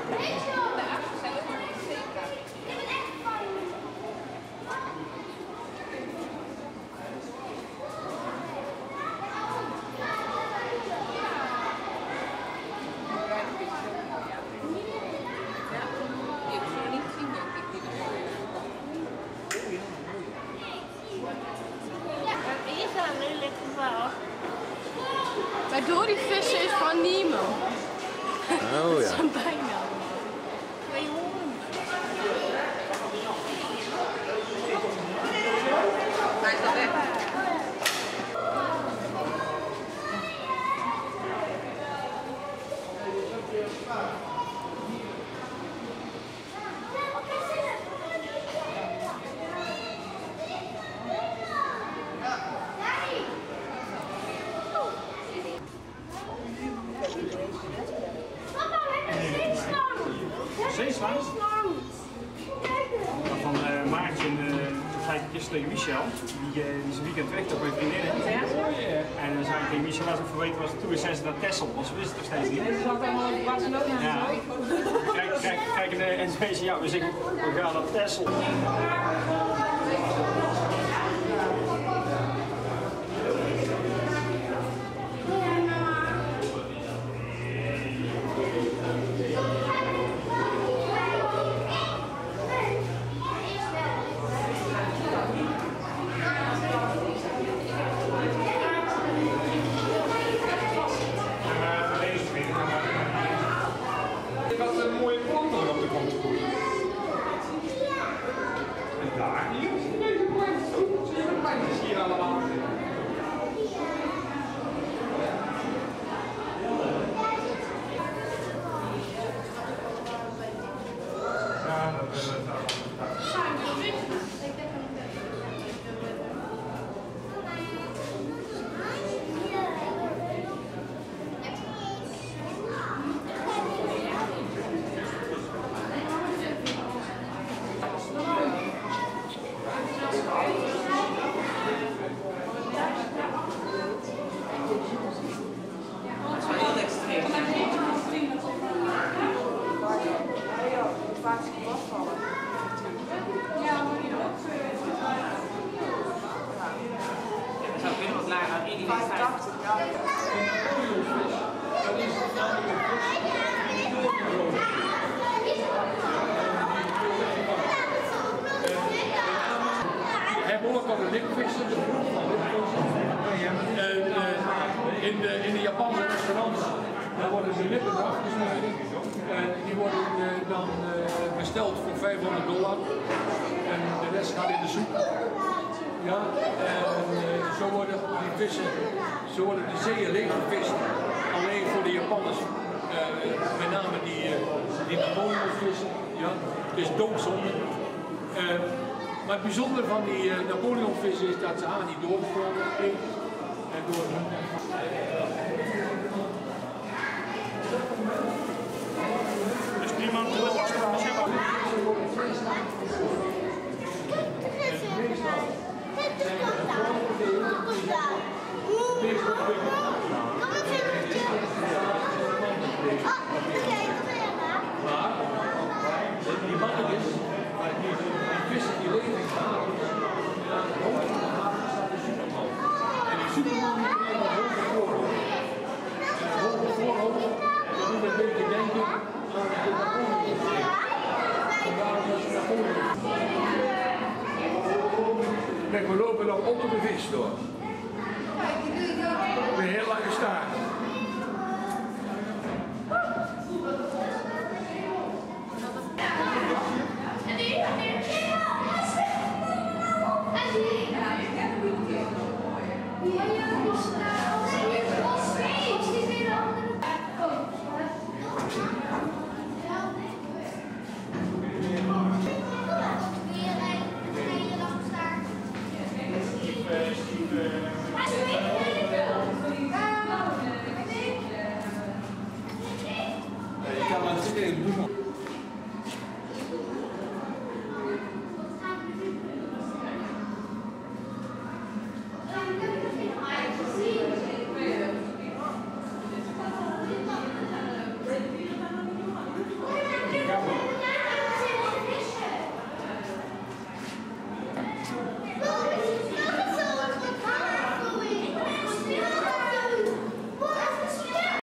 Maar door die vissen is van Nemo. Oh Dat ja. is een bijnaam. 200. Hij is al weg. Zeeslang? Van Maartje zei ik gisteren tegen Michel, die is een weekend weg toch bij vriendinnen. En dan zei ik tegen Michel, als ik verweten was, toen zijn ze naar Texel, want ze wisten het nog steeds niet. Ze zat allemaal in Barcelona. Ja. Kijk en ze wezen, ja, we zeggen, we gaan naar Texel. Ik had een mooie planten op de grond gegroeid. En daar, hier, deze plantjes. Zie je de plantjes hier allemaal? Ja, dat is het. Hebben ook al de lipvissen, de broek van in de Japanse restaurants, daar worden de lippen afgesneden. Die worden dan besteld voor $500 en de rest gaat in de soep. Ja, en zo worden die vissen, zo worden de zeeën leeggevist, alleen voor de Japanners. Met name die Napoleonvissen, ja, het is doodzonde. Maar het bijzondere van die Napoleonvissen is dat ze niet doorgesprongen en door Dus prima om te doen. die mannetjes, die vissen die leven in havens, en aan de hoogte van de haven staat de Superman. En die Superman die kreeg een hoge voorhoofd. En een hoge voorhoofd, dat doet een beetje denken aan de Napoleon. Vandaar dat ze Napoleon. Kijk, we lopen dan onder de vis door. Met een heel lange staart. Ik kan het